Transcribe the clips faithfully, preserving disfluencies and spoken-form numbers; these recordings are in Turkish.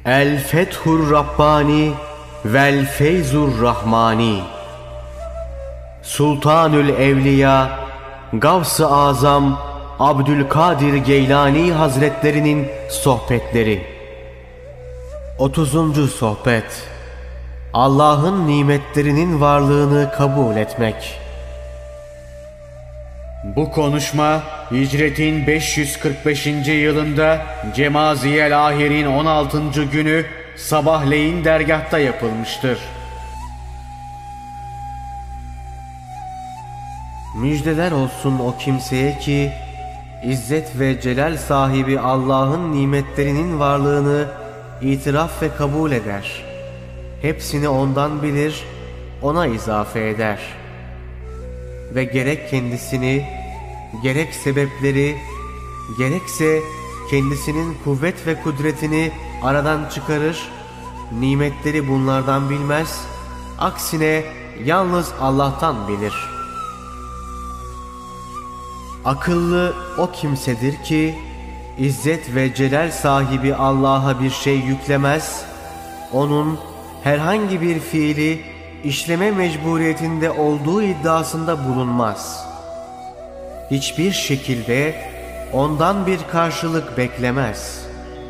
El Fethur Rabbani vel Feyzur Rahmani. Sultanül Evliya Gavs-ı Azam Abdülkadir Geylani Hazretlerinin sohbetleri. otuzuncu sohbet. Allah'ın nimetlerinin varlığını kabul etmek. Bu konuşma hicretin beş yüz kırk beşinci yılında Cemaziyel Ahir'in on altıncı günü sabahleyin dergahta yapılmıştır. Müjdeler olsun o kimseye ki İzzet ve celal sahibi Allah'ın nimetlerinin varlığını itiraf ve kabul eder. Hepsini ondan bilir, ona izafe eder. Ve gerek kendisini, gerek sebepleri, gerekse kendisinin kuvvet ve kudretini aradan çıkarır, nimetleri bunlardan bilmez, aksine yalnız Allah'tan bilir. Akıllı o kimsedir ki, İzzet ve celal sahibi Allah'a bir şey yüklemez, onun herhangi bir fiili işleme mecburiyetinde olduğu iddiasında bulunmaz. Hiçbir şekilde ondan bir karşılık beklemez.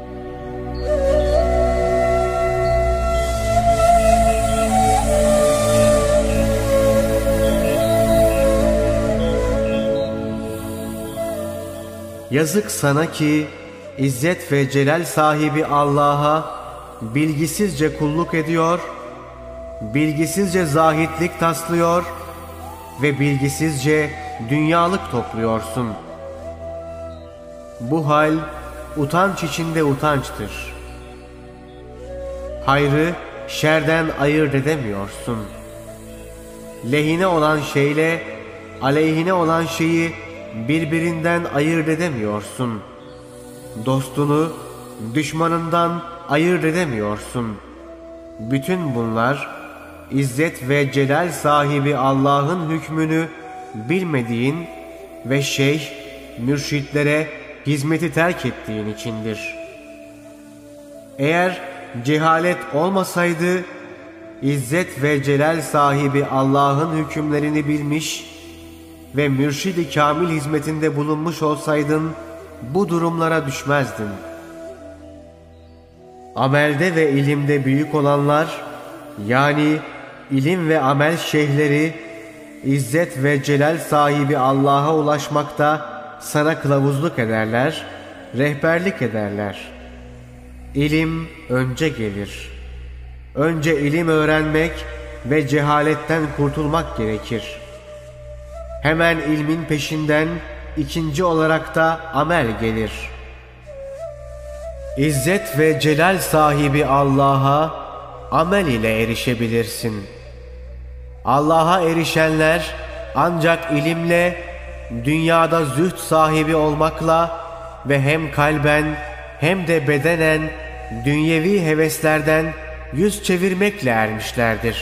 Yazık sana ki İzzet ve celal sahibi Allah'a bilgisizce kulluk ediyor, bilgisizce zahitlik taslıyor ve bilgisizce dünyalık topluyorsun. Bu hal utanç içinde utançtır. Hayrı şerden ayırt edemiyorsun. Lehine olan şeyle aleyhine olan şeyi birbirinden ayırt edemiyorsun. Dostunu düşmanından ayırt edemiyorsun. Bütün bunlar İzzet ve celal sahibi Allah'ın hükmünü bilmediğin ve şeyh, mürşitlere hizmeti terk ettiğin içindir. Eğer cehalet olmasaydı, İzzet ve celal sahibi Allah'ın hükümlerini bilmiş ve mürşid-i kamil hizmetinde bulunmuş olsaydın, bu durumlara düşmezdin. Amelde ve ilimde büyük olanlar, yani ilim ve amel şeyhleri, İzzet ve celal sahibi Allah'a ulaşmakta sana kılavuzluk ederler, rehberlik ederler. İlim önce gelir. Önce ilim öğrenmek ve cehaletten kurtulmak gerekir. Hemen ilmin peşinden ikinci olarak da amel gelir. İzzet ve celal sahibi Allah'a amel ile erişebilirsin. Allah'a erişenler ancak ilimle, dünyada zühd sahibi olmakla ve hem kalben hem de bedenen dünyevi heveslerden yüz çevirmekle ermişlerdir.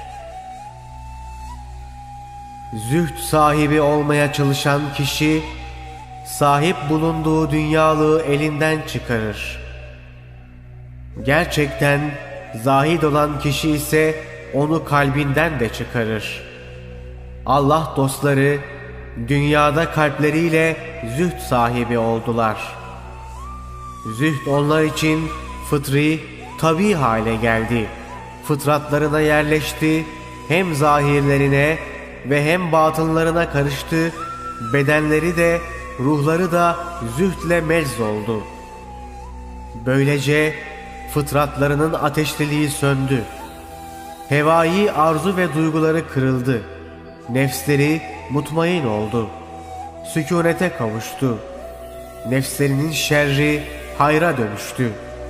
Zühd sahibi olmaya çalışan kişi, sahip bulunduğu dünyalığı elinden çıkarır. Gerçekten zahid olan kişi ise onu kalbinden de çıkarır. Allah dostları dünyada kalpleriyle zühd sahibi oldular. Zühd onlar için fıtri, tabii hale geldi. Fıtratlarına yerleşti, hem zahirlerine ve hem batınlarına karıştı, bedenleri de ruhları da zühdle mecz oldu. Böylece fıtratlarının ateşliliği söndü. Hevai arzu ve duyguları kırıldı. Nefsleri mutmain oldu. Sükûnete kavuştu. Nefslerinin şerri hayra dönüştü.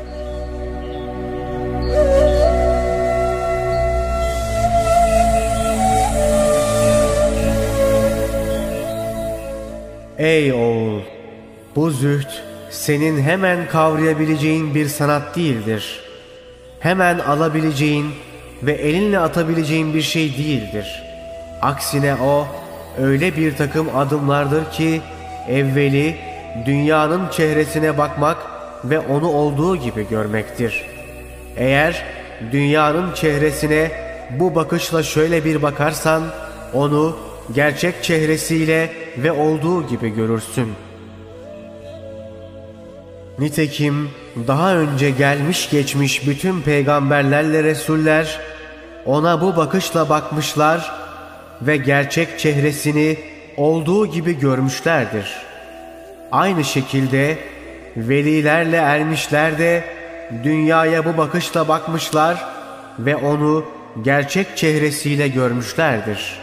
Ey oğul! Bu zühd senin hemen kavrayabileceğin bir sanat değildir. Hemen alabileceğin ve elinle atabileceğin bir şey değildir. Aksine o öyle bir takım adımlardır ki evveli dünyanın çehresine bakmak ve onu olduğu gibi görmektir. Eğer dünyanın çehresine bu bakışla şöyle bir bakarsan, onu gerçek çehresiyle ve olduğu gibi görürsün. Nitekim daha önce gelmiş geçmiş bütün peygamberlerle resuller ona bu bakışla bakmışlar ve gerçek çehresini olduğu gibi görmüşlerdir. Aynı şekilde velilerle ermişler de dünyaya bu bakışla bakmışlar ve onu gerçek çehresiyle görmüşlerdir.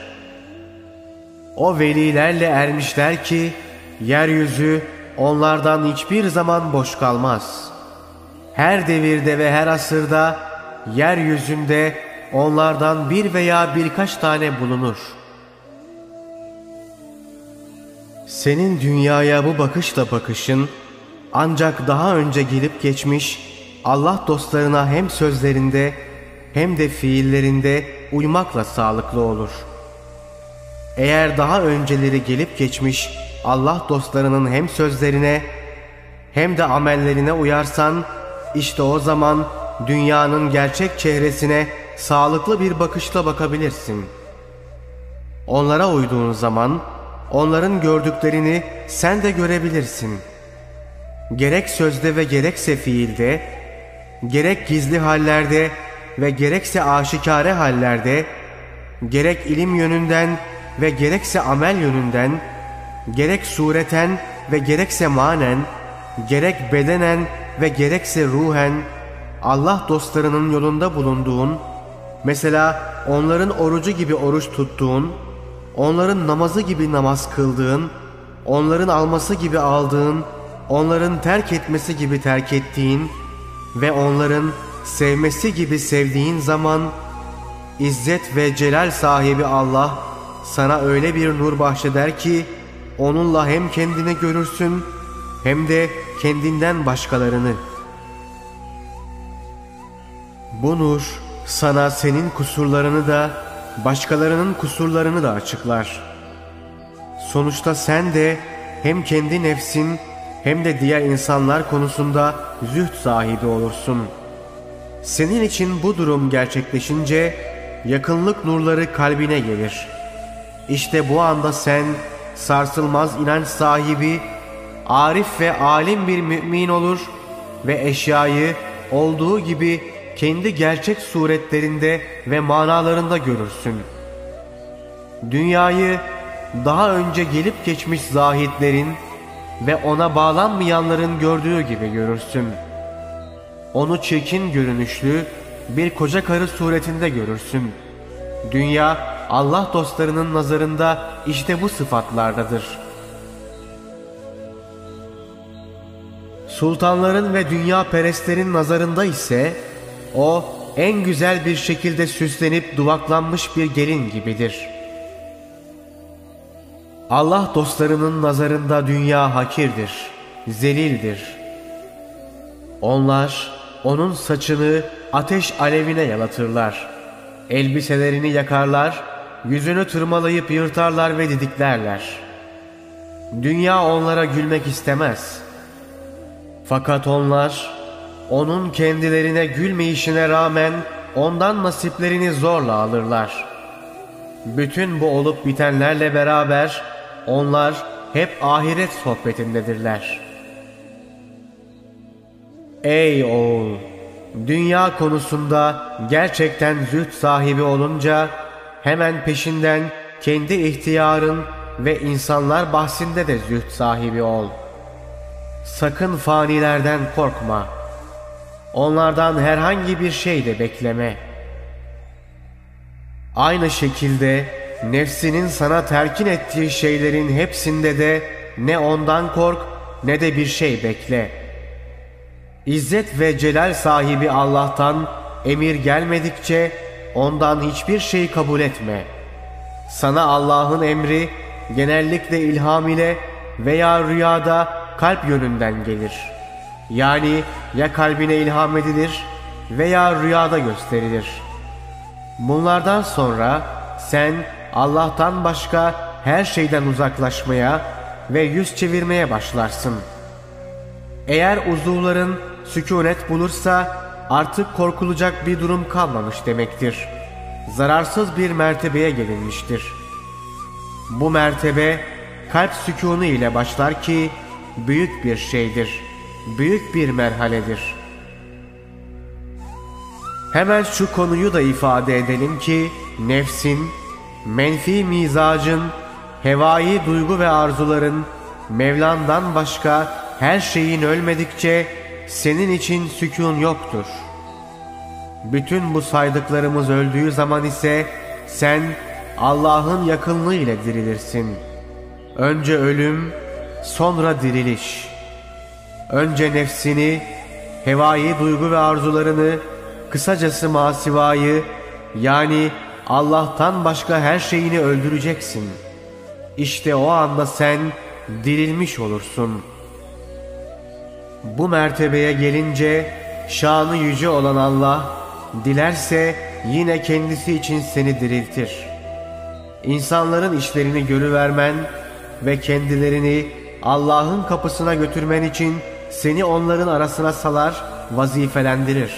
O velilerle ermişler ki yeryüzü onlardan hiçbir zaman boş kalmaz. Her devirde ve her asırda yeryüzünde onlardan bir veya birkaç tane bulunur. Senin dünyaya bu bakışla bakışın ancak daha önce gelip geçmiş Allah dostlarına hem sözlerinde hem de fiillerinde uymakla sağlıklı olur. Eğer daha önceleri gelip geçmiş Allah dostlarının hem sözlerine hem de amellerine uyarsan, işte o zaman dünyanın gerçek çehresine sağlıklı bir bakışla bakabilirsin. Onlara uyduğun zaman onların gördüklerini sen de görebilirsin. Gerek sözde ve gerekse fiilde, gerek gizli hallerde ve gerekse aşikare hallerde, gerek ilim yönünden ve gerekse amel yönünden, gerek sureten ve gerekse manen, gerek bedenen ve gerekse ruhen, Allah dostlarının yolunda bulunduğun, mesela onların orucu gibi oruç tuttuğun, onların namazı gibi namaz kıldığın, onların alması gibi aldığın, onların terk etmesi gibi terk ettiğin ve onların sevmesi gibi sevdiğin zaman, İzzet ve celal sahibi Allah sana öyle bir nur bahşeder ki, onunla hem kendini görürsün hem de kendinden başkalarını. Bu nur sana senin kusurlarını da başkalarının kusurlarını da açıklar. Sonuçta sen de hem kendi nefsin hem de diğer insanlar konusunda zühd sahibi olursun. Senin için bu durum gerçekleşince yakınlık nurları kalbine gelir. İşte bu anda sen sarsılmaz inanç sahibi, arif ve alim bir mümin olur ve eşyayı olduğu gibi kendi gerçek suretlerinde ve manalarında görürsün. Dünyayı daha önce gelip geçmiş zahitlerin ve ona bağlanmayanların gördüğü gibi görürsün. Onu çirkin görünüşlü bir koca karı suretinde görürsün. Dünya Allah dostlarının nazarında işte bu sıfatlardadır. Sultanların ve dünya perestlerin nazarında ise o en güzel bir şekilde süslenip duvaklanmış bir gelin gibidir. Allah dostlarının nazarında dünya hakirdir, zelildir. Onlar onun saçını ateş alevine yalatırlar. Elbiselerini yakarlar, yüzünü tırmalayıp yırtarlar ve didiklerler. Dünya onlara gülmek istemez. Fakat onlar onun kendilerine gülmeyişine rağmen ondan nasiplerini zorla alırlar. Bütün bu olup bitenlerle beraber onlar hep ahiret sohbetindedirler. Ey oğul! Dünya konusunda gerçekten zühd sahibi olunca hemen peşinden kendi ihtiyarın ve insanlar bahsinde de zühd sahibi ol. Sakın fanilerden korkma. Onlardan herhangi bir şey de bekleme. Aynı şekilde nefsinin sana telkin ettiği şeylerin hepsinde de ne ondan kork ne de bir şey bekle. İzzet ve celal sahibi Allah'tan emir gelmedikçe ondan hiçbir şey kabul etme. Sana Allah'ın emri genellikle ilham ile veya rüyada kalp yönünden gelir. Yani ya kalbine ilham edilir veya rüyada gösterilir. Bunlardan sonra sen Allah'tan başka her şeyden uzaklaşmaya ve yüz çevirmeye başlarsın. Eğer uzuvların sükûnet bulursa artık korkulacak bir durum kalmamış demektir. Zararsız bir mertebeye gelinmiştir. Bu mertebe kalp sükûnu ile başlar ki büyük bir şeydir, büyük bir merhaledir. Hemen şu konuyu da ifade edelim ki nefsin, menfi mizacın, hevai duygu ve arzuların Mevlan'dan başka her şeyin ölmedikçe senin için sükûn yoktur. Bütün bu saydıklarımız öldüğü zaman ise sen Allah'ın yakınlığı ile dirilirsin. Önce ölüm, sonra diriliş. Önce nefsini, hevai duygu ve arzularını, kısacası masivayı, yani Allah'tan başka her şeyini öldüreceksin. İşte o anda sen dirilmiş olursun. Bu mertebeye gelince şanı yüce olan Allah dilerse yine kendisi için seni diriltir. İnsanların işlerini görüvermen ve kendilerini Allah'ın kapısına götürmen için seni onların arasına salar, vazifelendirir.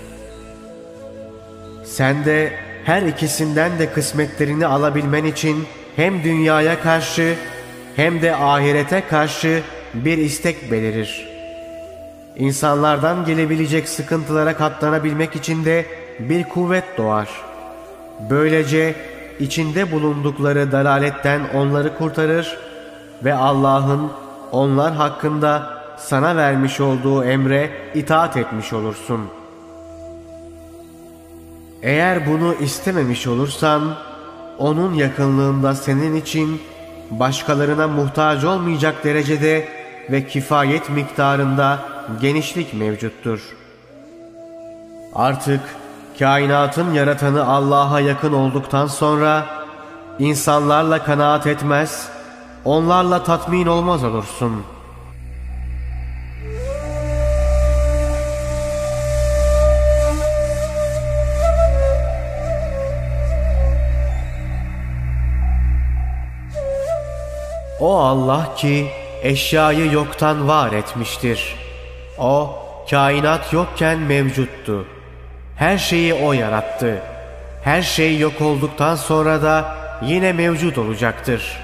Sen de her ikisinden de kısmetlerini alabilmen için hem dünyaya karşı hem de ahirete karşı bir istek belirir. İnsanlardan gelebilecek sıkıntılara katlanabilmek için de bir kuvvet doğar. Böylece içinde bulundukları dalaletten onları kurtarır ve Allah'ın onlar hakkında sana vermiş olduğu emre itaat etmiş olursun. Eğer bunu istememiş olursan, onun yakınlığında senin için başkalarına muhtaç olmayacak derecede ve kifayet miktarında genişlik mevcuttur. Artık kainatın yaratanı Allah'a yakın olduktan sonra insanlarla kanaat etmez, onlarla tatmin olmaz olursun. O Allah ki eşyayı yoktan var etmiştir. O kainat yokken mevcuttu. Her şeyi O yarattı. Her şey yok olduktan sonra da yine mevcut olacaktır.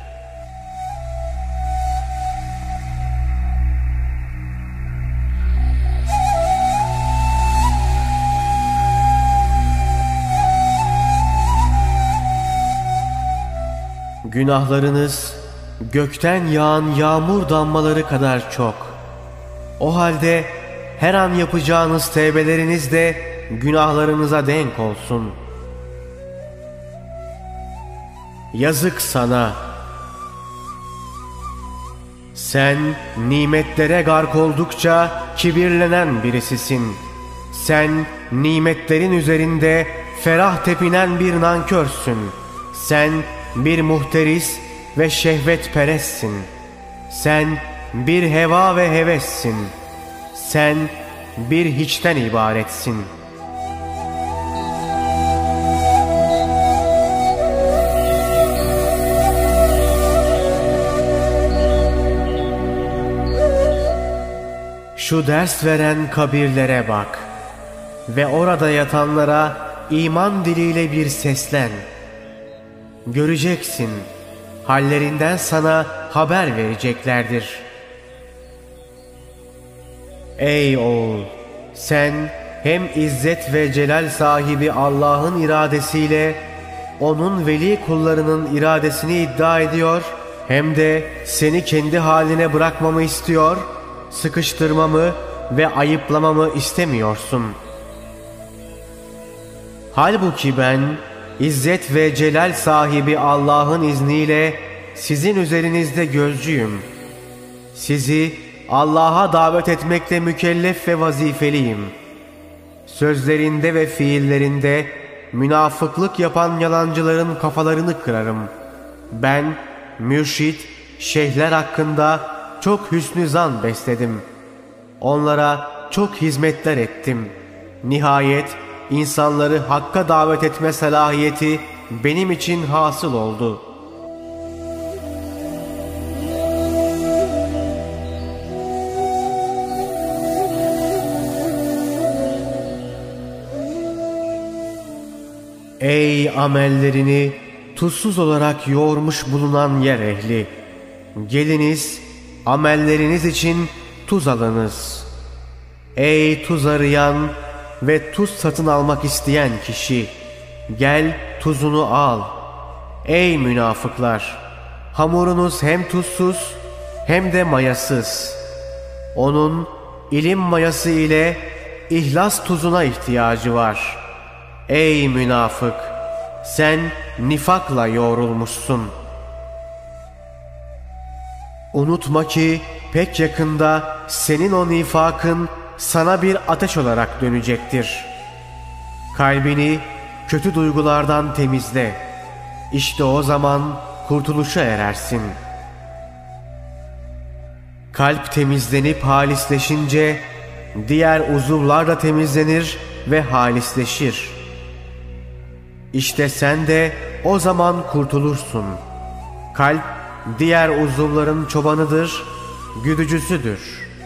Günahlarınız gökten yağan yağmur damlaları kadar çok. O halde her an yapacağınız tevbeleriniz de günahlarınıza denk olsun. Yazık sana! Sen nimetlere gark oldukça kibirlenen birisisin. Sen nimetlerin üzerinde ferah tepinen bir nankörsün. Sen bir muhteris ve şehvetperestsin. Sen bir heva ve hevessin. Sen bir hiçten ibaretsin. Şu ders veren kabirlere bak ve orada yatanlara iman diliyle bir seslen. Göreceksin, hallerinden sana haber vereceklerdir. Ey oğul! Sen hem izzet ve celal sahibi Allah'ın iradesiyle onun veli kullarının iradesini iddia ediyor, hem de seni kendi haline bırakmamı istiyor, sıkıştırmamı ve ayıplamamı istemiyorsun. Halbuki ben İzzet ve celal sahibi Allah'ın izniyle sizin üzerinizde gözcüyüm. Sizi Allah'a davet etmekle mükellef ve vazifeliyim. Sözlerinde ve fiillerinde münafıklık yapan yalancıların kafalarını kırarım. Ben mürşit, şeyhler hakkında çok hüsnü zan besledim. Onlara çok hizmetler ettim. Nihayet insanları hakka davet etme salahiyeti benim için hasıl oldu. Ey amellerini tuzsuz olarak yoğurmuş bulunan yer ehli! Geliniz, amelleriniz için tuz alınız. Ey tuz arayan ve tuz satın almak isteyen kişi! Gel tuzunu al. Ey münafıklar! Hamurunuz hem tuzsuz hem de mayasız. Onun ilim mayası ile ihlas tuzuna ihtiyacı var. Ey münafık! Sen nifakla yoğrulmuşsun. Unutma ki pek yakında senin o nifakın sana bir ateş olarak dönecektir. Kalbini kötü duygulardan temizle. İşte o zaman kurtuluşa erersin. Kalp temizlenip halisleşince diğer uzuvlar da temizlenir ve halisleşir. İşte sen de o zaman kurtulursun. Kalp diğer uzuvların çobanıdır, güdücüsüdür.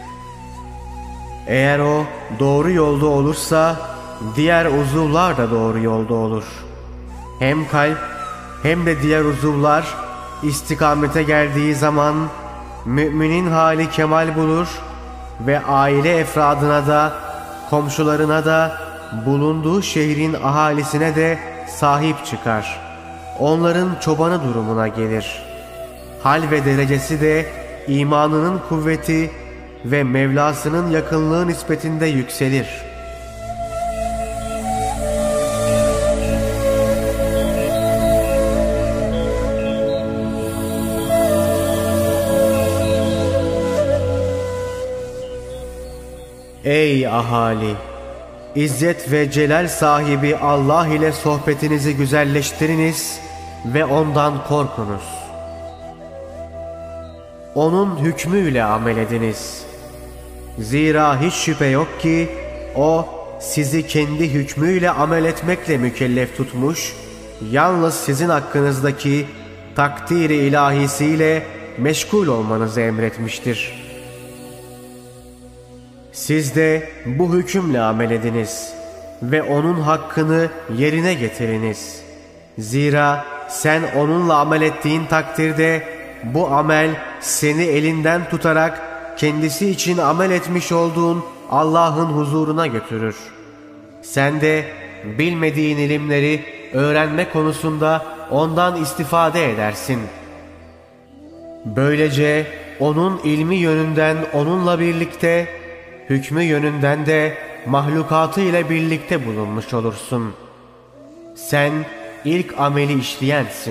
Eğer o doğru yolda olursa diğer uzuvlar da doğru yolda olur. Hem kalp hem de diğer uzuvlar istikamete geldiği zaman müminin hali kemal bulur ve aile efradına da, komşularına da, bulunduğu şehrin ahalisine de sahip çıkar. Onların çobanı durumuna gelir. Hal ve derecesi de imanının kuvveti ve Mevlasının yakınlığı nispetinde yükselir. Ey ahali! İzzet ve celal sahibi Allah ile sohbetinizi güzelleştiriniz ve ondan korkunuz. Onun hükmüyle amel ediniz. Zira hiç şüphe yok ki o sizi kendi hükmüyle amel etmekle mükellef tutmuş, yalnız sizin hakkınızdaki takdir-i ilahisiyle meşgul olmanızı emretmiştir. Siz de bu hükümle amel ediniz ve onun hakkını yerine getiriniz. Zira sen onunla amel ettiğin takdirde bu amel seni elinden tutarak kendisi için amel etmiş olduğun Allah'ın huzuruna götürür. Sen de bilmediğin ilimleri öğrenme konusunda ondan istifade edersin. Böylece onun ilmi yönünden onunla birlikte, hükmü yönünden de mahlukatı ile birlikte bulunmuş olursun. Sen ilk ameli işleyensin.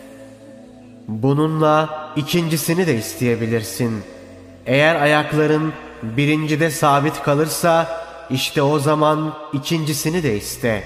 Bununla ikincisini de isteyebilirsin. Eğer ayakların birincide sabit kalırsa işte o zaman ikincisini de iste.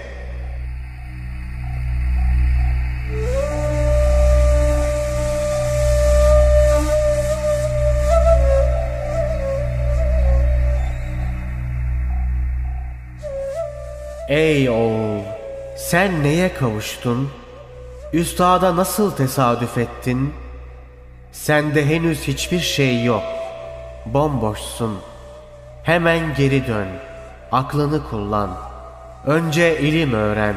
Ey oğul! Sen neye kavuştun? Üstada nasıl tesadüf ettin? Sende henüz hiçbir şey yok. Bomboşsun. Hemen geri dön. Aklını kullan. Önce ilim öğren.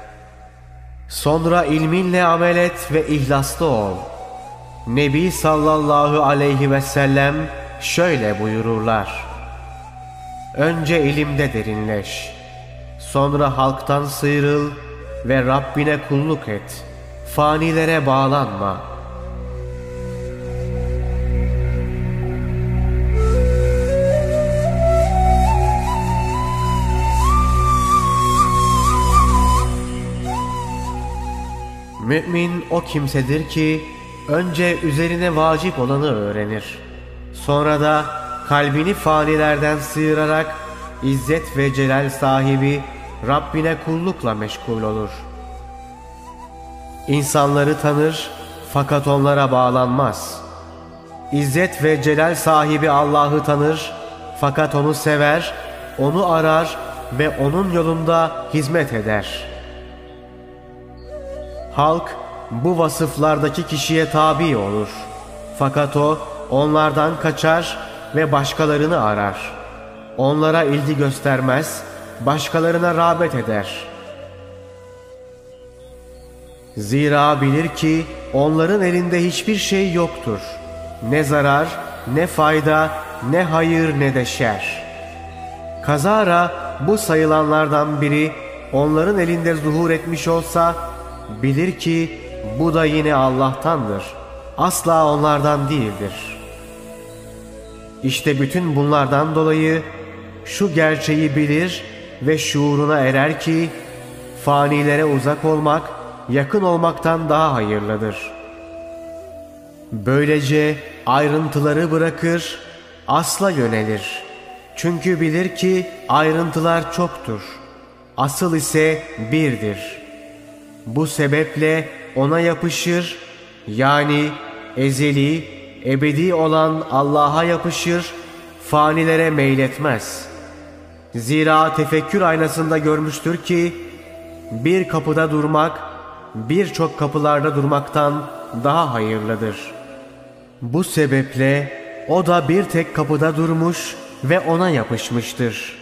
Sonra ilminle amel et ve ihlaslı ol. Nebi sallallahu aleyhi ve sellem şöyle buyururlar: önce ilimde derinleş. Sonra halktan sıyrıl ve Rabbine kulluk et. Fanilere bağlanma. Mümin o kimsedir ki önce üzerine vacip olanı öğrenir. Sonra da kalbini fanilerden sıyırarak İzzet ve celal sahibi Rabbine kullukla meşgul olur. İnsanları tanır fakat onlara bağlanmaz. İzzet ve celal sahibi Allah'ı tanır fakat onu sever, onu arar ve onun yolunda hizmet eder. Halk bu vasıflardaki kişiye tabi olur. Fakat o onlardan kaçar ve başkalarını arar. Onlara ilgi göstermez, başkalarına rağbet eder. Zira bilir ki onların elinde hiçbir şey yoktur. Ne zarar, ne fayda, ne hayır ne de şer. Kazara bu sayılanlardan biri onların elinde zuhur etmiş olsa, bilir ki bu da yine Allah'tandır. Asla onlardan değildir. İşte bütün bunlardan dolayı şu gerçeği bilir ve şuuruna erer ki, fanilere uzak olmak, yakın olmaktan daha hayırlıdır. Böylece ayrıntıları bırakır, asla yönelir. Çünkü bilir ki ayrıntılar çoktur. Asıl ise birdir. Bu sebeple ona yapışır, yani ezeli, ebedi olan Allah'a yapışır, fanilere meyletmez. Zira tefekkür aynasında görmüştür ki, bir kapıda durmak, birçok kapılarda durmaktan daha hayırlıdır. Bu sebeple o da bir tek kapıda durmuş ve ona yapışmıştır.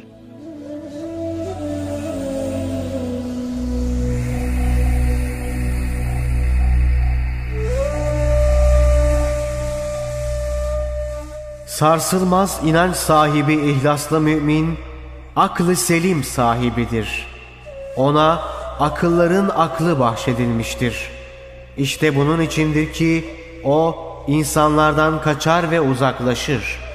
Sarsılmaz inanç sahibi ihlaslı mümin, aklı selim sahibidir. Ona akılların aklı bahşedilmiştir. İşte bunun içindir ki o insanlardan kaçar ve uzaklaşır.